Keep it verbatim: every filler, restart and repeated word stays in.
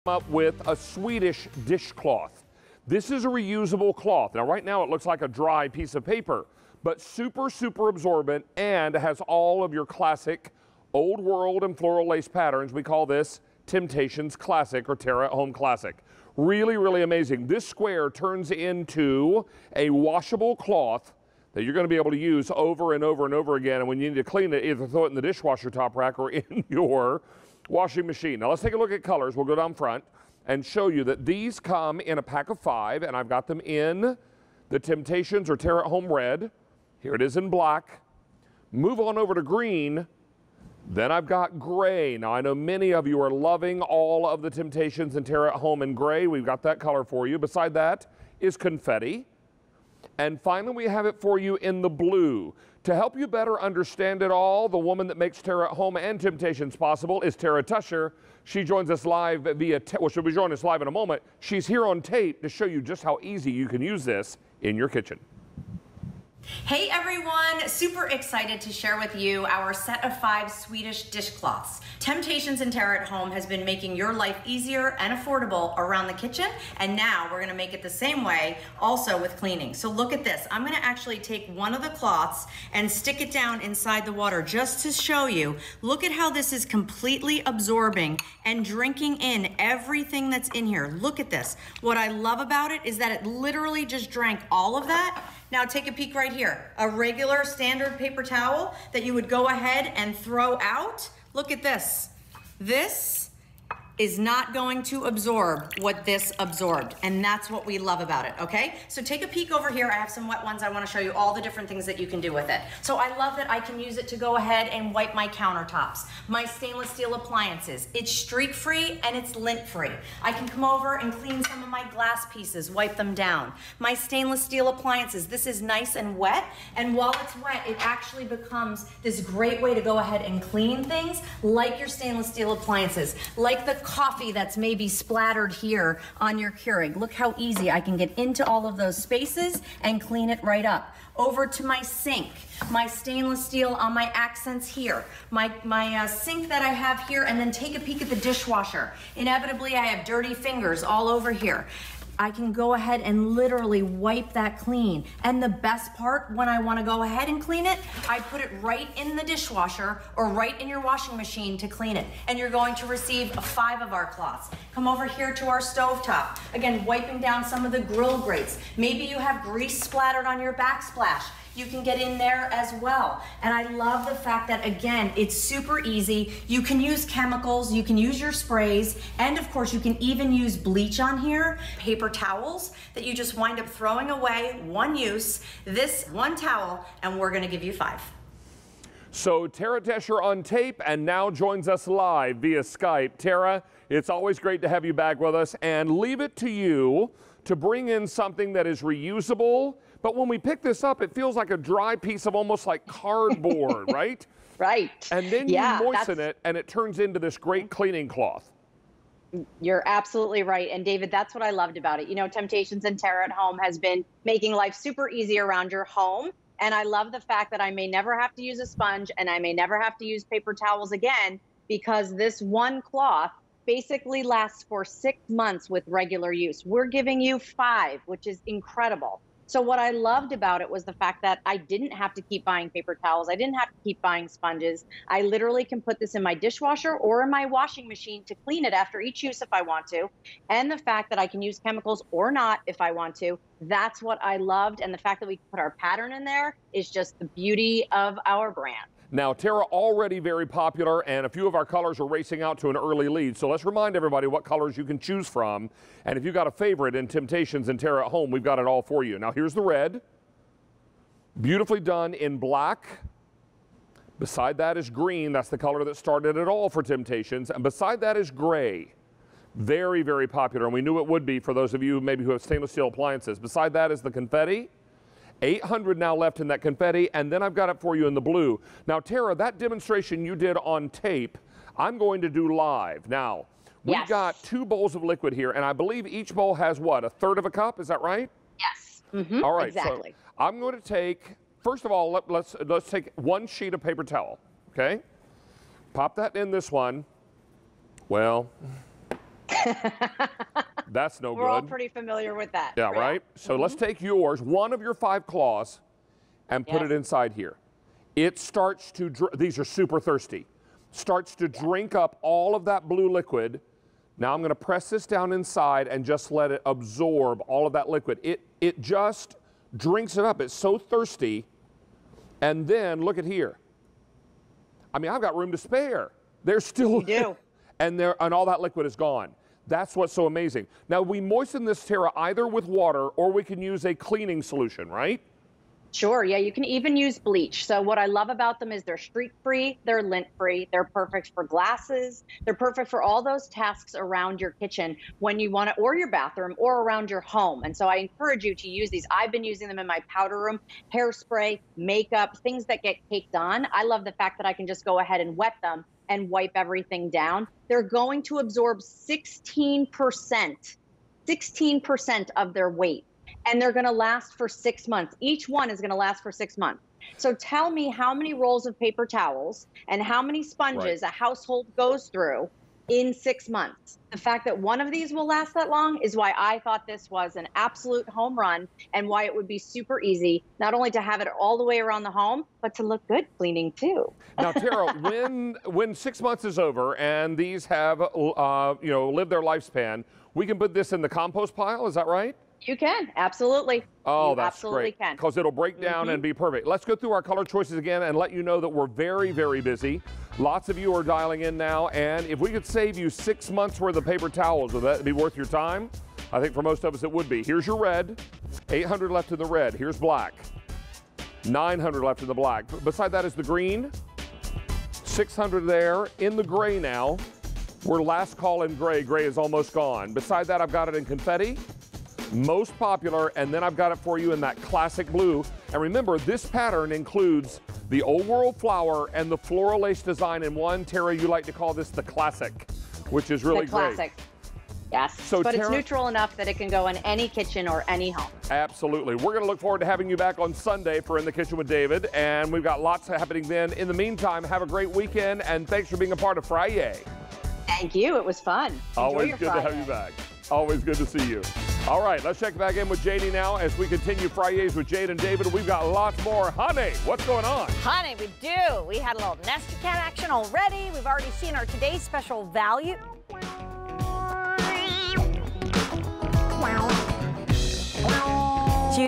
up with a Swedish dishcloth. This is a reusable cloth. Now right now it looks like a dry piece of paper, but super, super absorbent and has all of your classic old world and floral lace patterns. We call this Temptations Classic or Terra at Home Classic. Really, really amazing. This square turns into a washable cloth that you're going to be able to use over and over and over again. And when you need to clean it, either throw it in the dishwasher top rack or in your washing machine. Now let's take a look at colors. We'll go down front and show you that these come in a pack of five, and I've got them in the Temptations or Terra at Home Red. Here it is in black. Move on over to green. Then I've got gray. Now I know many of you are loving all of the Temptations and Terra at Home in gray. We've got that color for you. Beside that is confetti. And finally, we have it for you in the blue. To help you better understand it all, the woman that makes Terra at Home and Temptations possible is Tara Tusher. She joins us live via, well, she'll be joining us live in a moment. She's here on tape to show you just how easy you can use this in your kitchen. Hey everyone, super excited to share with you our set of five Swedish dishcloths. Temptations and Terra at Home has been making your life easier and affordable around the kitchen, and now we're gonna make it the same way also with cleaning. So look at this. I'm gonna actually take one of the cloths and stick it down inside the water just to show you. Look at how this is completely absorbing and drinking in everything that's in here. Look at this. What I love about it is that it literally just drank all of that. Now take a peek right here. A regular standard paper towel that you would go ahead and throw out. Look at this. This is not going to absorb what this absorbed, and that's what we love about it, okay? So take a peek over here. I have some wet ones. I wanna show you all the different things that you can do with it. So I love that I can use it to go ahead and wipe my countertops, my stainless steel appliances. It's streak-free and it's lint-free. I can come over and clean some of my glass pieces, wipe them down. My stainless steel appliances, this is nice and wet, and while it's wet, it actually becomes this great way to go ahead and clean things like your stainless steel appliances, like the coffee that's maybe splattered here on your Keurig. Look how easy I can get into all of those spaces and clean it right up. Over to my sink, my stainless steel on my accents here, my, my uh, sink that I have here, and then take a peek at the dishwasher. Inevitably, I have dirty fingers all over here. I can go ahead and literally wipe that clean. And the best part, when I wanna go ahead and clean it, I put it right in the dishwasher or right in your washing machine to clean it. And you're going to receive five of our cloths. Come over here to our stovetop. Again, wiping down some of the grill grates. Maybe you have grease splattered on your backsplash. You can get in there as well. And I love the fact that, again, it's super easy. You can use chemicals, you can use your sprays, and of course you can even use bleach on here, paper towels that you just wind up throwing away, one use, this one towel, and we're gonna give you five. So Tara Tusher on tape and now joins us live via Skype. Tara, it's always great to have you back with us, and leave it to you to bring in something that is reusable. But when we pick this up, it feels like a dry piece of almost like cardboard, right? Right. And then yeah, you moisten it and it turns into this great cleaning cloth. You're absolutely right. And David, that's what I loved about it. You know, Temptations and Terra at Home has been making life super easy around your home. And I love the fact that I may never have to use a sponge and I may never have to use paper towels again, because this one cloth basically lasts for six months with regular use. We're giving you five, which is incredible. So what I loved about it was the fact that I didn't have to keep buying paper towels. I didn't have to keep buying sponges. I literally can put this in my dishwasher or in my washing machine to clean it after each use if I want to. And the fact that I can use chemicals or not if I want to, that's what I loved. And the fact that we can put our pattern in there is just the beauty of our brand. Now, Terra already very popular, and a few of our colors are racing out to an early lead. So let's remind everybody what colors you can choose from. And if you've got a favorite in Temptations and Terra at Home, we've got it all for you. Now, here's the red. Beautifully done in black. Beside that is green. That's the color that started it all for Temptations. And beside that is gray. Very, very popular, and we knew it would be for those of you maybe who have stainless steel appliances. Beside that is the confetti. eight hundred now left in that confetti, and then I've got it for you in the blue. Now, Tara, that demonstration you did on tape, I'm going to do live. Now, we've yes. got two bowls of liquid here, and I believe each bowl has what, a third of a cup? Is that right? Yes. Mm-hmm. All right. Exactly. So I'm going to take, first of all, let, let's let's take one sheet of paper towel. Okay. Pop that in this one. Well. That's no We're good. all pretty familiar with that. Yeah, right? So mm-hmm. let's take yours, one of your five claws, and put yes. it inside here. It starts to, dr these are super thirsty, starts to yeah. drink up all of that blue liquid. Now I'm going to press this down inside and just let it absorb all of that liquid. It, it just drinks it up. It's so thirsty. And then look at here. I mean, I've got room to spare. There's still, you do. and, there, and all that liquid is gone. That's what's so amazing. Now, we moisten this, Tara, either with water or we can use a cleaning solution, right? Sure, yeah, you can even use bleach. So what I love about them is they're streak-free, they're lint-free, they're perfect for glasses, they're perfect for all those tasks around your kitchen when you want to, or your bathroom, or around your home. And so I encourage you to use these. I've been using them in my powder room, hairspray, makeup, things that get caked on. I love the fact that I can just go ahead and wet them and wipe everything down. They're going to absorb sixteen percent, sixteen percent of their weight. And they're going to last for six months. Each one is going to last for six months. So tell me how many rolls of paper towels and how many sponges right. a household goes through in six months. The fact that one of these will last that long is why I thought this was an absolute home run and why it would be super easy, not only to have it all the way around the home, but to look good cleaning too. Now, Tara, when, when six months is over and these have uh, you know, lived their lifespan, we can put this in the compost pile, is that right? You can, absolutely. Oh, you that's absolutely great. can. Because it'll break down mm-hmm. and be perfect. Let's go through our color choices again and let you know that we're very, very busy. Lots of you are dialing in now, and if we could save you six months worth of paper towels, would that be worth your time? I think for most of us it would be. Here's your red, eight hundred left in the red. Here's black, nine hundred left in the black. Beside that is the green, six hundred there. In the gray now, we're last call in gray. Gray is almost gone. Beside that, I've got it in confetti. Most popular, and then I've got it for you in that classic blue. And remember, this pattern includes the old world flower and the floral lace design in one. Tara, you like to call this the classic, which is really the classic. great. Yes, so but Tara, it's neutral enough that it can go in any kitchen or any home. Absolutely. We're going to look forward to having you back on Sunday for In the Kitchen with David, and we've got lots happening then. In the meantime, have a great weekend, and thanks for being a part of Friday. Thank you. It was fun. Enjoy Always your good Friday. to have you back. Always good to see you. All right, let's check back in with J D now as we continue Fridays with Jade and David. We've got lots more. Honey, what's going on? Honey, we do. We had a little nested cat action already. We've already seen our today's special value.